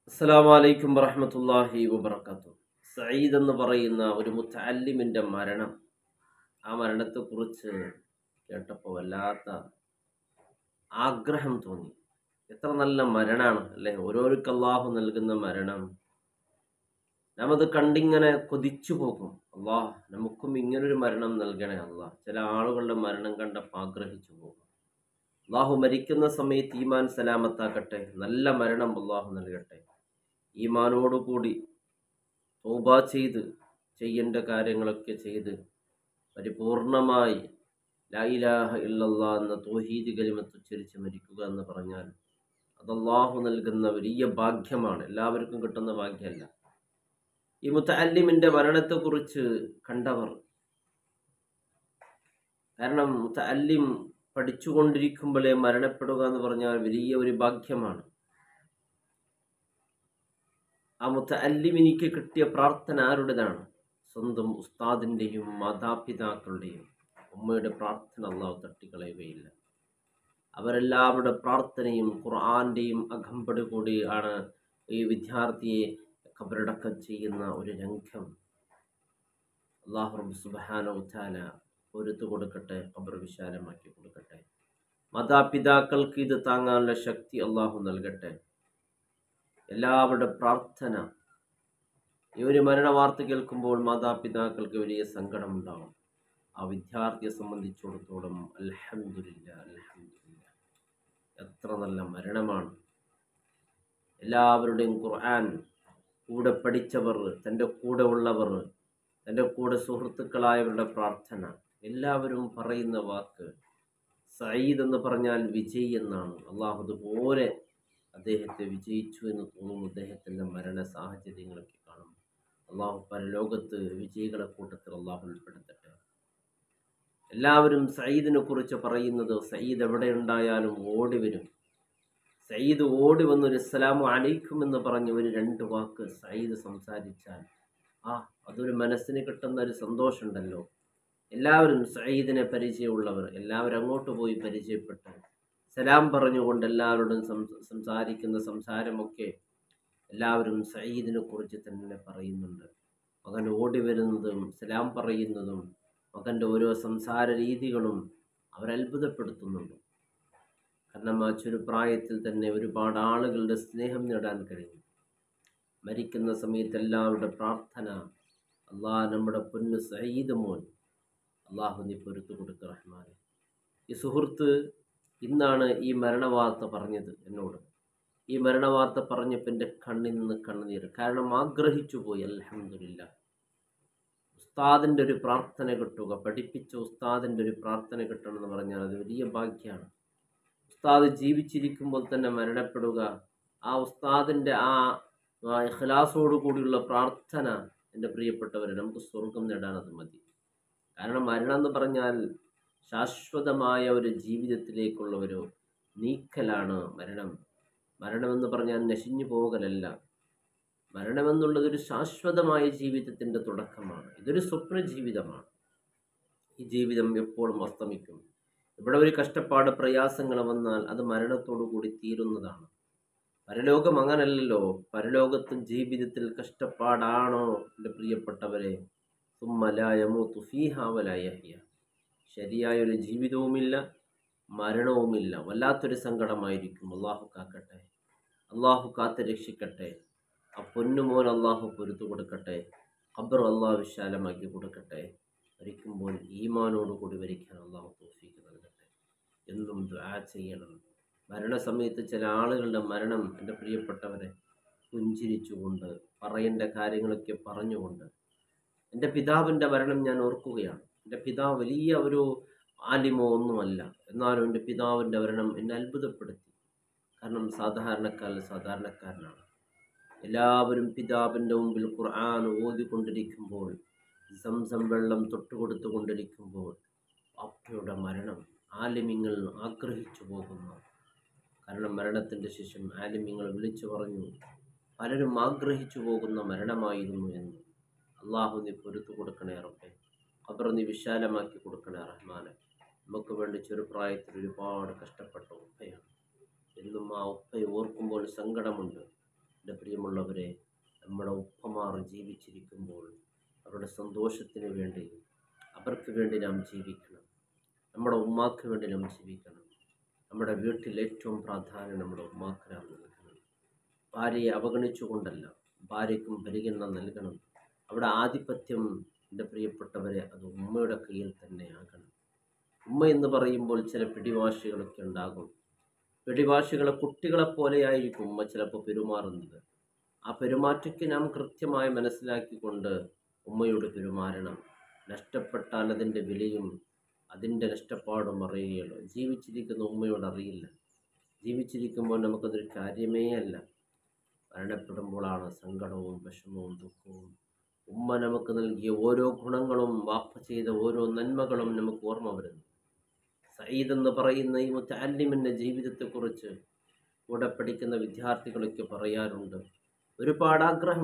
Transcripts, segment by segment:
അസ്സലാമു അലൈക്കും വറഹ്മത്തുള്ളാഹി വബറകാതുഹു. സഈദ് എന്ന് പറയുന്ന ഒരു മുത്തഅല്ലിമിൻ്റെ മരണം, ആ മരണത്തെക്കുറിച്ച് കേട്ടപ്പോൾ വല്ലാത്ത ആഗ്രഹം തോന്നി. എത്ര നല്ല മരണമാണ് അല്ലേ! ഓരോരുക്ക് അള്ളാഹു നൽകുന്ന മരണം നാം അത് കണ്ടിങ്ങനെ കൊതിച്ചു പോകും. അള്ളാഹ് നമുക്കും ഇങ്ങനൊരു മരണം നൽകണേ അള്ളാഹ്. ചില ആളുകളുടെ മരണം കണ്ടപ്പോൾ ആഗ്രഹിച്ചു പോകും. അള്ളാഹു മരിക്കുന്ന സമയത്ത് ഈമാൻ സലാമത്താക്കട്ടെ, നല്ല മരണം അള്ളാഹു നൽകട്ടെ. ഈമാനോടുകൂടി തൗബ ചെയ്ത് ചെയ്യേണ്ട കാര്യങ്ങളൊക്കെ ചെയ്ത് പരിപൂർണമായി ലാ ഇലാഹ ഇല്ലല്ലാഹ് എന്ന തൗഹീദ് കലിമത്ത് ഉച്ചരിച്ച് മരിക്കുക എന്ന് പറഞ്ഞാൽ അത് അള്ളാഹു നൽകുന്ന വലിയ ഭാഗ്യമാണ്. എല്ലാവർക്കും കിട്ടുന്ന ഭാഗ്യമല്ല. ഈ മുത്തഅല്ലിമിൻ്റെ മരണത്തെക്കുറിച്ച് കണ്ടവർ, കാരണം മുത്തഅല്ലിം പഠിച്ചുകൊണ്ടിരിക്കുമ്പോഴേ മരണപ്പെടുക എന്ന് പറഞ്ഞാൽ വലിയ ഒരു ഭാഗ്യമാണ്. ആ മുത്തഅല്ലിമിനിക്ക് കിട്ടിയ പ്രാർത്ഥന ആരുടേതാണ്? സ്വന്തം ഉസ്താദിൻ്റെയും മാതാപിതാക്കളുടെയും. ഉമ്മയുടെ പ്രാർത്ഥന അള്ളാഹു തട്ടിക്കളയുകയില്ല. അവരെല്ലാവരുടെ പ്രാർത്ഥനയും ഖുർആൻ്റെയും അകമ്പടി കൂടിയാണ് ഈ വിദ്യാർത്ഥിയെ ഖബറടക്കം ചെയ്യുന്ന ഒരു രംഗം. അള്ളാഹു റബ്ബ് സുബ്ഹാനഹു വ തആല പൊരുത്തു കൊടുക്കട്ടെ, ഖബർ വിശാലമാക്കി കൊടുക്കട്ടെ. മാതാപിതാക്കൾക്ക് ഇത് താങ്ങാനുള്ള ശക്തി അള്ളാഹു നൽകട്ടെ. എല്ലാവരുടെ പ്രാർത്ഥന. ഈ ഒരു മരണ വാർത്ത കേൾക്കുമ്പോൾ മാതാപിതാക്കൾക്ക് വലിയ സങ്കടമുണ്ടാകും. ആ വിദ്യാർത്ഥിയെ സംബന്ധിച്ചിടത്തോളം അൽഹംദുലില്ലാഹ്, അൽഹംദുലില്ലാഹ്, എത്ര നല്ല മരണമാണ്. എല്ലാവരുടെയും ഖുർആൻ കൂടെ പഠിച്ചവർ, തൻ്റെ കൂടെ ഉള്ളവർ, തൻ്റെ കൂടെ സുഹൃത്തുക്കളായവരുടെ പ്രാർത്ഥന, എല്ലാവരും പറയുന്ന വാക്ക് സഈദ് എന്ന് പറഞ്ഞാൽ വിജയ് എന്നാണ്. അള്ളാഹു അതുപോലെ അദ്ദേഹത്തെ വിജയിച്ചു എന്ന് തോന്നുന്നു. അദ്ദേഹത്തിൻ്റെ മരണ സാഹചര്യങ്ങളൊക്കെ കാണും. അള്ളാഹു പരലോകത്ത് വിജയികളെ കൂട്ടത്തിൽ അള്ളാഹു ഉൾപ്പെടുത്തട്ടെ. എല്ലാവരും സഈദിനെ കുറിച്ച് പറയുന്നത്, സഈദ് എവിടെ ഉണ്ടായാലും ഓടി വരും. സഈദ് ഓടി വന്നൊരു അസ്സലാമു അലൈക്കും എന്ന് പറഞ്ഞ് ഒരു 2 വാക്ക് സഈദ് സംസാരിച്ചാൽ അതൊരു മനസ്സിന് കിട്ടുന്ന ഒരു സന്തോഷമുണ്ടല്ലോ. എല്ലാവരും സഈദിനെ പരിചയമുള്ളവർ എല്ലാവരും അങ്ങോട്ട് പോയി പരിചയപ്പെട്ട് സലാം പറഞ്ഞുകൊണ്ട് എല്ലാവരോടും സംസാരിക്കുന്ന സംസാരമൊക്കെ എല്ലാവരും സഈദിനെ കുറിച്ച് തന്നെ പറയുന്നുണ്ട്. മകൻ ഓടി വരുന്നതും സലാം പറയുന്നതും മകൻ്റെ ഓരോ സംസാര രീതികളും അവരത്ഭുതപ്പെടുത്തുന്നുണ്ട്. കാരണം ആ ചെറുപ്രായത്തിൽ തന്നെ ഒരുപാട് ആളുകളുടെ സ്നേഹം നേടാൻ കഴിയും. മരിക്കുന്ന സമയത്ത് എല്ലാവരുടെ പ്രാർത്ഥന, അള്ളാഹ് നമ്മുടെ പൊന്നു സഈദ് മോൻ അള്ളാഹു നീ പൊരുത്തു കൊടുക്ക റഹ്മാനെ. ഈ സുഹൃത്ത് ഇന്നാണ് ഈ മരണവാർത്ത പറഞ്ഞത് എന്നോട്. ഈ മരണവാർത്ത പറഞ്ഞപ്പോൾ എൻ്റെ കണ്ണിൽ നിന്ന് കണ്ണുനീർ. കാരണം ആഗ്രഹിച്ചു പോയി. അൽഹംദുലില്ലാഹ്, ഉസ്താദിൻ്റെ ഒരു പ്രാർത്ഥന കിട്ടുക, പഠിപ്പിച്ച ഉസ്താദിൻ്റെ ഒരു പ്രാർത്ഥന കിട്ടണമെന്ന് പറഞ്ഞാൽ അത് വലിയ ഭാഗ്യമാണ്. ഉസ്താദ് ജീവിച്ചിരിക്കുമ്പോൾ തന്നെ മരണപ്പെടുക, ആ ഉസ്താദിൻ്റെ ആ ഇഖ്ലാസോടു കൂടിയുള്ള പ്രാർത്ഥന, എൻ്റെ പ്രിയപ്പെട്ടവരെ, നമുക്ക് സ്വർഗം നേടാൻ അത് മതി. കാരണം മരണം എന്ന് പറഞ്ഞാൽ ശാശ്വതമായ ഒരു ജീവിതത്തിലേക്കുള്ള ഒരു നീക്കലാണ് മരണം. മരണമെന്ന് പറഞ്ഞാൽ നശിഞ്ഞു പോകലല്ല. മരണമെന്നുള്ളതൊരു ശാശ്വതമായ ജീവിതത്തിൻ്റെ തുടക്കമാണ്. ഇതൊരു സ്വപ്ന ജീവിതമാണ്. ഈ ജീവിതം എപ്പോഴും അസ്തമിക്കും. ഇവിടെ ഒരു കഷ്ടപ്പാട്, പ്രയാസങ്ങൾ വന്നാൽ അത് മരണത്തോടു കൂടി തീരുന്നതാണ്. പരലോകം അങ്ങനല്ലല്ലോ. പരലോകത്തും ജീവിതത്തിൽ കഷ്ടപ്പാടാണോ എൻ്റെ പ്രിയപ്പെട്ടവരെ? സുമ്മ ലാ യമൂതു ഫീഹാ വലാ യഹ്യ. ശരിയായൊരു ജീവിതവുമില്ല, മരണവുമില്ല. വല്ലാത്തൊരു സങ്കടമായിരിക്കും. അള്ളാഹു കാക്കട്ടെ, അള്ളാഹു കാത്ത് രക്ഷിക്കട്ടെ. ആ പൊന്നുമോൻ അള്ളാഹു പൊരുത്തു കൊടുക്കട്ടെ. ഖബർ അള്ളാഹു വിശാലമാക്കി കൊടുക്കട്ടെ. മരിക്കുമ്പോൾ ഈമാനോടുകൂടി മരിക്കാൻ അള്ളാഹു തൗഫീഖ് നൽകട്ടെ. എന്നും ദുആ ചെയ്യണം. മരണസമയത്ത് ചില ആളുകളുടെ മരണം എൻ്റെ പ്രിയപ്പെട്ടവരെ പുഞ്ചിരിച്ചുകൊണ്ട്, പറയേണ്ട കാര്യങ്ങളൊക്കെ പറഞ്ഞുകൊണ്ട്. എൻ്റെ പിതാവിൻ്റെ മരണം ഞാൻ ഓർക്കുകയാണ്. എൻ്റെ പിതാവ് വലിയ ഒരു ആലിമോ ഒന്നുമല്ല, എന്നാലും എൻ്റെ പിതാവിൻ്റെ മരണം എന്നെ അത്ഭുതപ്പെടുത്തി. കാരണം സാധാരണക്കാരനാണ്. എല്ലാവരും പിതാവിൻ്റെ മുമ്പിൽ ഖുർആൻ ഓതിക്കൊണ്ടിരിക്കുമ്പോൾ, സംസം വെള്ളം തൊട്ടുകൊടുത്തുകൊണ്ടിരിക്കുമ്പോൾ വാപ്പയുടെ മരണം ആലിമിങ്ങൾ ആഗ്രഹിച്ചു പോകുന്നു. കാരണം മരണത്തിൻ്റെ ശേഷം ആലിമിങ്ങൾ വിളിച്ചു പറഞ്ഞു, പലരും ആഗ്രഹിച്ചു പോകുന്ന മരണമായിരുന്നു എന്ന്. അള്ളാഹു നീ പൊരുത്തു കൊടുക്കണേ റബ്ബേ. ഖബർ നീ വിശാലമാക്കി കൊടുക്കണേ റഹ്മാനെ. നമുക്ക് വേണ്ടി ചെറുപ്രായത്തിൽ ഒരുപാട് കഷ്ടപ്പെട്ട ഉപ്പയാണ്. എന്നും ആ ഉപ്പയെ ഓർക്കുമ്പോൾ സങ്കടമുണ്ട്. എൻ്റെ പ്രിയമുള്ള പ്രിയമുള്ളവരെ, നമ്മുടെ ഉപ്പമാർ ജീവിച്ചിരിക്കുമ്പോൾ അവരുടെ സന്തോഷത്തിന് വേണ്ടി, അവർക്ക് വേണ്ടി നാം ജീവിക്കണം. നമ്മുടെ ഉമ്മാക്ക് വേണ്ടി നാം ജീവിക്കണം. നമ്മുടെ വീട്ടിൽ ഏറ്റവും പ്രാധാന്യം നമ്മുടെ ഉമ്മാക്ക് നാം നൽകണം. ഭാര്യയെ അവഗണിച്ചുകൊണ്ടല്ല, ഭാര്യയ്ക്കും പരിഗണന നൽകണം. അവിടെ ആധിപത്യം, എൻ്റെ പ്രിയപ്പെട്ടവരെ, അത് ഉമ്മയുടെ കയ്യിൽ തന്നെയാകണം. ഉമ്മ എന്ന് പറയുമ്പോൾ ചില പിടിവാശികളൊക്കെ ഉണ്ടാകും. പിടിവാശികളെ കുട്ടികളെ പോലെയായിരിക്കും ഉമ്മ ചിലപ്പോൾ പെരുമാറുന്നത്. ആ പെരുമാറ്റയ്ക്ക് നാം കൃത്യമായി മനസ്സിലാക്കിക്കൊണ്ട് ഉമ്മയോട് പെരുമാറണം. നഷ്ടപ്പെട്ടാൽ അതിൻ്റെ വിലയും അതിൻ്റെ നഷ്ടപ്പാടും അറിയുകയുള്ളൂ. ജീവിച്ചിരിക്കുന്ന ഉമ്മയോട് അറിയില്ല. ജീവിച്ചിരിക്കുമ്പോൾ നമുക്കതൊരു കാര്യമേ അല്ല. മരണപ്പെടുമ്പോഴാണ് സങ്കടവും വിഷമവും ദുഃഖവും. ഉമ്മ നമുക്ക് നൽകിയ ഓരോ ഗുണങ്ങളും, വാപ്പ ചെയ്ത ഓരോ നന്മകളും നമുക്ക് ഓർമ്മ വരുന്നു. സയ്യിദ് എന്ന് പറയുന്ന ഈ മുത്തഅല്ലിമിൻ്റെ ജീവിതത്തെക്കുറിച്ച് കൂടെ പഠിക്കുന്ന വിദ്യാർത്ഥികളൊക്കെ പറയാറുണ്ട്. ഒരുപാട്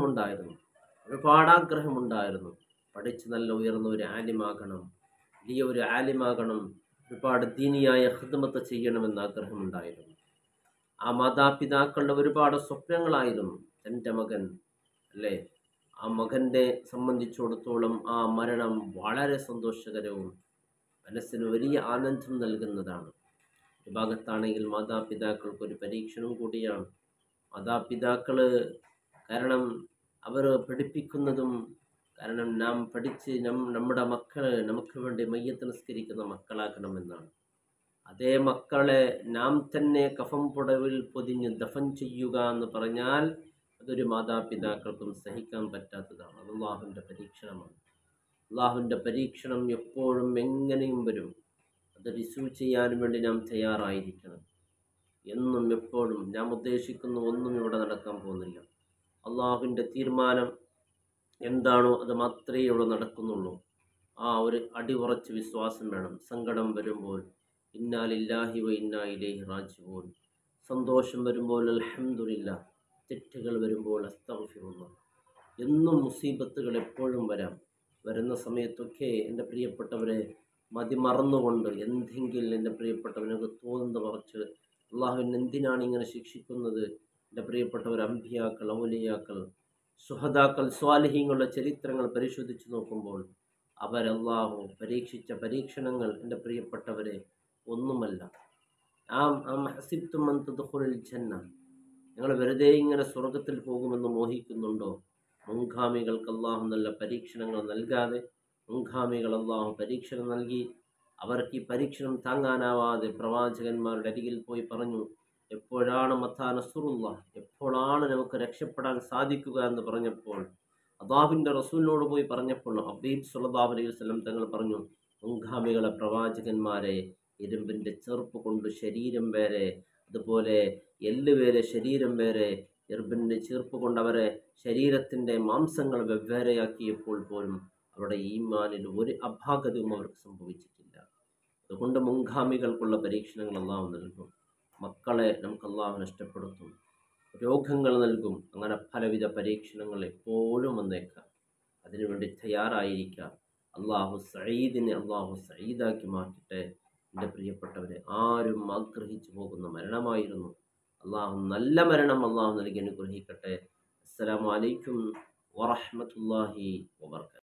ആഗ്രഹമുണ്ടായിരുന്നു. പഠിച്ച് നല്ല ഉയർന്ന ഒരു ആലിമാകണം, വലിയ ഒരു ആലിമാകണം, ഒരുപാട് ദീനിയായ ഖിദ്മത്ത് ചെയ്യണമെന്ന് ആഗ്രഹമുണ്ടായിരുന്നു. ആ മാതാപിതാക്കളുടെ ഒരുപാട് സ്വപ്നങ്ങളായിരുന്നു. തൻ്റെ മകൻ അല്ലേ, ആ മകൻ്റെ സംബന്ധിച്ചിടത്തോളം ആ മരണം വളരെ സന്തോഷകരവും മനസ്സിന് വലിയ ആനന്ദം നൽകുന്നതാണ്. ഒരു ഭാഗത്താണെങ്കിൽ മാതാപിതാക്കൾക്കൊരു പരീക്ഷണം കൂടിയാണ്. മാതാപിതാക്കൾ കാരണം അവർ പഠിപ്പിക്കുന്നതും, കാരണം നാം പഠിച്ച് നമ്മുടെ മക്കളെ നമുക്ക് വേണ്ടി മയ്യത്ത് നിസ്കരിക്കുന്ന മക്കളാക്കണമെന്നാണ്. അതേ മക്കളെ നാം തന്നെ കഫം പുടവിൽ പൊതിഞ്ഞ് ദഫൻ ചെയ്യുക എന്ന് പറഞ്ഞാൽ അതൊരു മാതാപിതാക്കൾക്കും സഹിക്കാൻ പറ്റാത്തതാണ്. അത് അള്ളാഹുവിൻ്റെ പരീക്ഷണമാണ്. അള്ളാഹുവിൻ്റെ പരീക്ഷണം എപ്പോഴും എങ്ങനെയും വരും. അത് റിസീവ് ചെയ്യാൻ വേണ്ടി നാം തയ്യാറായിരിക്കണം. എന്നും എപ്പോഴും നാം ഉദ്ദേശിക്കുന്ന ഒന്നും ഇവിടെ നടക്കാൻ പോകുന്നില്ല. അള്ളാഹുവിൻ്റെ തീരുമാനം എന്താണോ അത് മാത്രമേ ഇവിടെ നടക്കുന്നുള്ളൂ. ആ ഒരു അടിയുറച്ച വിശ്വാസം വേണം. സങ്കടം വരുമ്പോൾ ഇന്നാ ലില്ലാഹി വ ഇന്നാ ഇലൈഹി റാജിഊൻ, സന്തോഷം വരുമ്പോൾ അൽഹംദുലില്ലാ, തെറ്റുകൾ വരുമ്പോൾ അസ്തഗ്ഫിറുല്ലാഹ്. എന്നും മുസീബത്തുകൾ എപ്പോഴും വരാം. വരുന്ന സമയത്തൊക്കെ എൻ്റെ പ്രിയപ്പെട്ടവരെ മറന്നുകൊണ്ട് എന്തെങ്കിലും എൻ്റെ പ്രിയപ്പെട്ടവനൊക്കെ തോന്നുന്ന കുറച്ച് അള്ളാഹുവിന് എന്തിനാണ് ഇങ്ങനെ ശിക്ഷിക്കുന്നത്? എൻ്റെ പ്രിയപ്പെട്ടവർ, അംബിയാക്കൾ, ഔലിയാക്കൾ, സുഹദാക്കൾ, സ്വാലിഹീങ്ങളുടെ ചരിത്രങ്ങൾ പരിശോധിച്ച് നോക്കുമ്പോൾ അവരല്ലാഹു പരീക്ഷിച്ച പരീക്ഷണങ്ങൾ എൻ്റെ പ്രിയപ്പെട്ടവരെ ഒന്നുമല്ല. ഹസിബ്തും അൻ തദ്ഖുലുൽ ജന്ന, നിങ്ങൾ വെറുതെ ഇങ്ങനെ സ്വർഗത്തിൽ പോകുമെന്ന് മോഹിക്കുന്നുണ്ടോ? മുൻഗാമികൾക്ക് അള്ളാഹു നല്ല പരീക്ഷണങ്ങൾ നൽകാതെ, മുൻഗാമികൾ അള്ളാഹു പരീക്ഷണം നൽകി. അവർക്ക് ഈ പരീക്ഷണം താങ്ങാനാവാതെ പ്രവാചകന്മാരുടെ അരികിൽ പോയി പറഞ്ഞു, എപ്പോഴാണ് മത്താ നസ്റുല്ലാഹ്, എപ്പോഴാണ് നമുക്ക് രക്ഷപ്പെടാൻ സാധിക്കുക എന്ന് പറഞ്ഞപ്പോൾ, അല്ലാഹുവിൻ്റെ റസൂലിനോട് പോയി പറഞ്ഞപ്പോൾ ഹബീബ് സ്വല്ലല്ലാഹു അലൈഹി വസല്ലം തങ്ങൾ പറഞ്ഞു, മുൻഗാമികളെ പ്രവാചകന്മാരെ ഇരുമ്പിൻ്റെ ചെറുപ്പ് കൊണ്ട് ശരീരം വേറെ, അതുപോലെ എല്ല് വേറെ ശരീരം വേറെ, ഇരുമ്പിൻ്റെ ചീർപ്പ് കൊണ്ട് അവരെ ശരീരത്തിൻ്റെ മാംസങ്ങൾ വെവ്വേറെയാക്കിയപ്പോൾ പോലും അവരുടെ ഈമാനിൽ ഒരു അപാകതയും അവർക്ക് സംഭവിച്ചിട്ടില്ല. അതുകൊണ്ട് മുൻഗാമികൾക്കുള്ള പരീക്ഷണങ്ങൾ അള്ളാഹു നൽകും. മക്കളെ നമുക്ക് അള്ളാഹു നഷ്ടപ്പെടുത്തും, രോഗങ്ങൾ നൽകും. അങ്ങനെ പലവിധ പരീക്ഷണങ്ങൾ എപ്പോഴും വന്നേക്കാം. അതിനുവേണ്ടി തയ്യാറായിരിക്കാം. അള്ളാഹു സഈദിനെ അള്ളാഹു സഈദാക്കി മാറ്റട്ടെ. എൻ്റെ പ്രിയപ്പെട്ടവരെ, ആരും ആഗ്രഹിച്ചു പോകുന്ന മരണമായിരുന്നു. അള്ളാഹു നല്ല മരണം അള്ളാഹു നൽകി അനുഗ്രഹിക്കട്ടെ. അസ്സലാമു അലൈക്കും വറഹ്മത്തുള്ളാഹി വബറകാതുഹു.